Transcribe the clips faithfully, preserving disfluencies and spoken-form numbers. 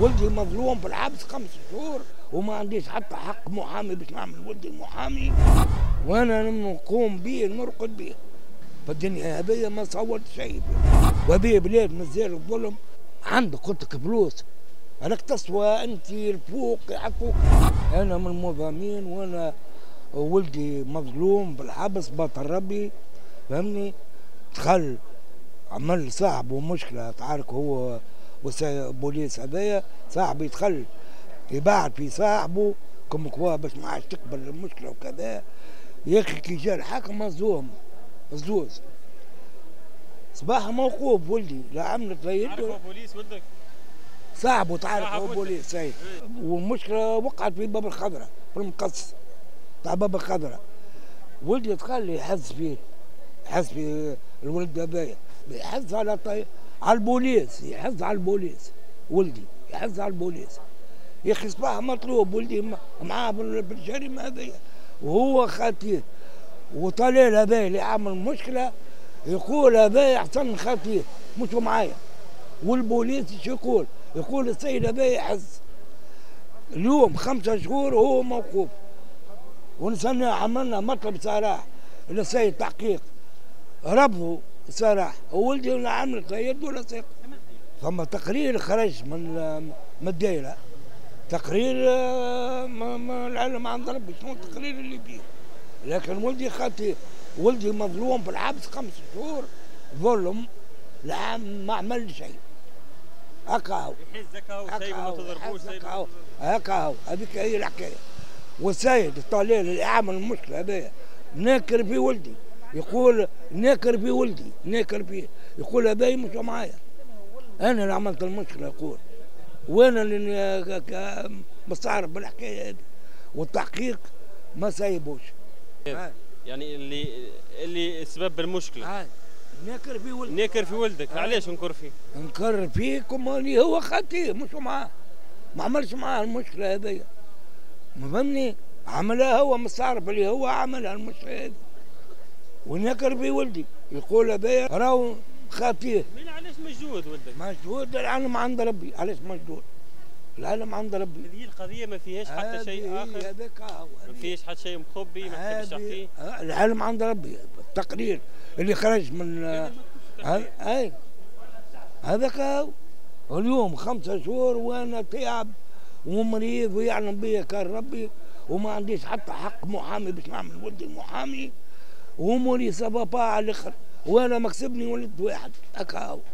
ولدي مظلوم في الحبس خمس شهور وما عنديش حتى حق محامي باش نعمل ولدي محامي، وانا نقوم به نرقد به. فالدنيا هذه ما صورت شيء، وهذه بلاد مازال الظلم. عندك قلت لك فلوس راك تسوى انت الفوق يحطوك. انا من المظلومين وانا ولدي مظلوم بالحبس باطل ربي، فهمني. دخل عمل صاحبه مشكله، تعارك هو بوليس هذايا، صاحبي يدخل يبعد في صاحبه كم كوا باش ما عادش تقبل المشكله وكذا. يا اخي كي جا الحاكم مصدوم الزوز صباح موقوف ولدي لا عملت لا يده. تعرف بوليس ولدك؟ صاحبه تعرف هو بوليس اي. والمشكله وقعت في باب الخضراء في المقص تاع باب الخضراء. ولدي دخل يحز فيه، يحز في الولد هذايا، يحز على طي... على البوليس، يحز على البوليس ولدي يحز على البوليس. يا اخي صباح مطلوب ولدي معاه بالجريمه هذيا وهو خاطيه، وطليل هذا اللي عامل مشكله يقول هذا احسن من خاطيه مش معايا. والبوليس ايش يقول؟ يقول السيد هذا يحز. اليوم خمسة شهور وهو موقوف، ونسنى عملنا مطلب سراح للسيد تحقيق، رفضوا سراح، وولدي ولا عملت لا يد ولا ساق. ثم تقرير خرج من من الدائره، تقرير ما العلم عند ربي شنو التقرير اللي فيه، لكن ولدي خاطي، ولدي مظلوم في الحبس خمس شهور ظلم، لا ما عمل شيء. هكا هو يحز هكا هو سايبه ما تضربوش، هكا هو هكا هو هذيك هي الحكايه. والسيد الطليل اللي عامل المشكله هذايا ناكر في ولدي، يقول ناكر في ولدي ناكر فيه، يقول هذا مش معايا، انا اللي عملت المشكله يقول، وانا اللي مستعرف بالحكايه هذه، والتحقيق ما سايبوش. يعني اللي اللي سبب المشكله آه. ناكر في ولدك. ناكر في ولدك، آه. علاش نكر فيه؟ نكر فيكم اللي هو خاطيه مش معاه، ما عملش معاه المشكله هذيا، فهمني؟ عملها هو مستعرف اللي هو عملها المشكله هذه، ونكر في ولدي يقول هذايا راهو خاطيه. مين علاش مجهود ولدك؟ مجهود العلم عند ربي، علاش مجهود؟ العلم عند ربي. هذه القضيه ما فيهاش حتى شيء اخر، هذاك هو ما فيهاش حتى شيء مخبي ما تحبش تحكيه. العلم عند ربي، التقرير اللي خرج من اي هذاك هو. اليوم خمسة شهور وانا تعب ومريض ويعلم بيا كان ربي، وما عنديش حتى حق محامي باش نعمل ولدي المحامي، واموري سبابا على الاخر، وانا مكسبني ولد واحد هكا هو.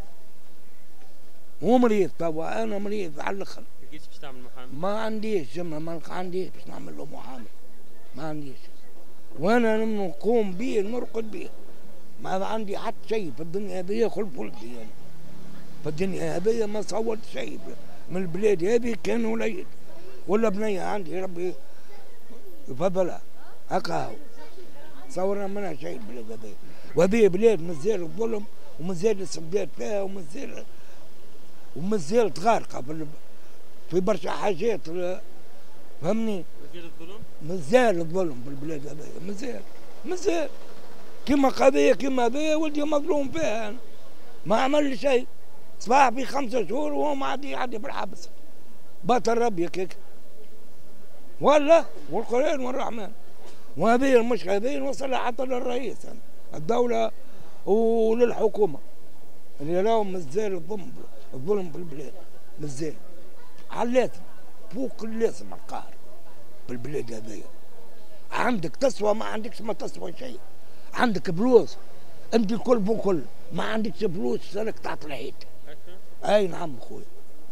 ومريض توا انا مريض على الاخر. ما لقيتش باش تعمل محامي؟ ما عنديش جمله، ما عنديش باش نعمل له محامي، ما عنديش. وانا نقوم به نرقد به، ما عندي حتى شيء في الدنيا هذه خلف ولدي. يعني في الدنيا هذه ما صورت شيء من البلاد هذه، كان وليد ولا بنيه عندي ربي يفضلها هكا هو. صورنا منها شيء البلاد هذه، وهذه بلاد مازال الظلم ومازال السبات فيها، ومازال ومازال غارقه في في برشا حاجات، فهمني؟ مازال الظلم؟ مازال الظلم بالبلاد هذه، مازال مازال كيما قضيه كيما هذه ولدي مظلوم فيها. أنا ما عمل شيء، صباح في خمسة شهور وهو معدي يعدي بالحبس باطل ربي كيك ولا والقرآن والرحمن. وهذه المشكله هذه نوصلها حتى للرئيس يعني الدوله وللحكومه اللي راهم مازال الظلم الظلم في البلاد مازال على اللازم فوق اللازم القهر بالبلاد هذيا. عندك تسوى ما عندكش ما تسوى شيء، عندك فلوس انت الكل فوق كل، ما عندكش فلوس سالك تحت الحيط. اي نعم خويا،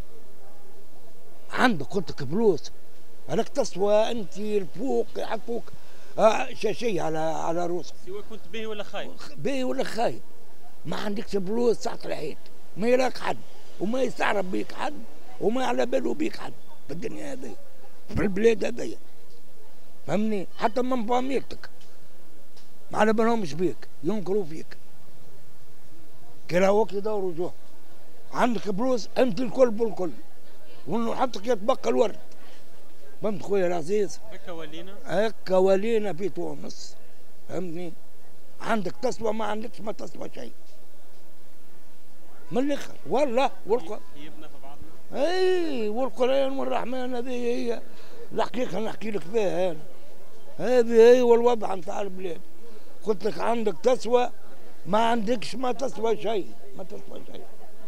عندك قلت لك فلوس راك تسوى انت الفوق يحطوك آه شاشيه على على روسك، سواء كنت باهي ولا خايب. باهي ولا خايب، ما عندكش فلوس تحت الحيط، ما يراك حد وما يستعرف بيك حد وما على باله بيك حد في الدنيا هذه في البلاد هذيا، فهمني؟ حتى من فاميلتك ما على بالهمش بيك، ينكروا فيك كراوك يدوروا جوه. عندك فلوس انت الكل بالكل، ونحطك يتبقى الورد. فهمت خويا العزيز؟ هكا ولينا هكا ولينا في تونس، فهمتني؟ عندك تسوى ما عندكش ما تسوى شيء. من الاخر والله والله خيبنا في بعضنا. اي والقرآن والرحمن هذه هي الحقيقة نحكي لك فيها أنا. هذه هي والوضع نتاع البلاد. قلت لك عندك تسوى ما عندكش ما تسوى شيء، ما تسوى شيء.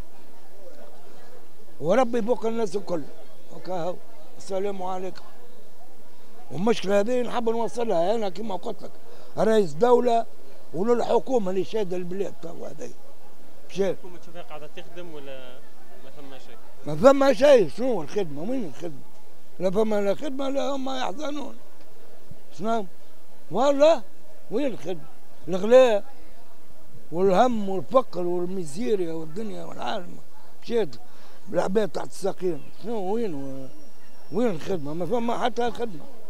وربي يفوق الناس الكل. وكاهو السلام عليكم. والمشكلة هذه نحب نوصلها أنا كما قلت لك رئيس دولة وللحكومة اللي شادة البلاد تو هذه. الحكومة تشوفها قاعدة تخدم ولا ما ثم شيء؟ ما ثم شيء. شنو الخدمة؟ وين الخدمة؟ لا فما لا خدمة لا هم يحزنون. شنو؟ والله وين الخدمة؟ الغلاء والهم والفقر والميزيريا والدنيا والعالم مشيت بالعباد تحت الساقين. شنو وين وين الخدمة؟ ما فما حتى خدمة.